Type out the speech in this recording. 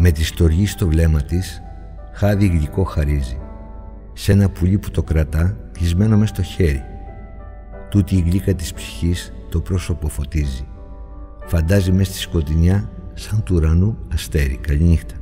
Με τη στοργή στο βλέμμα της, χάδι γλυκό χαρίζει, σ' ένα πουλί που το κρατά κλεισμένο μες στο χέρι. Τούτη η γλύκα της ψυχής το πρόσωπο φωτίζει, φαντάζει μες στη σκοτεινιά σαν του ουρανού αστέρι. Καληνύχτα.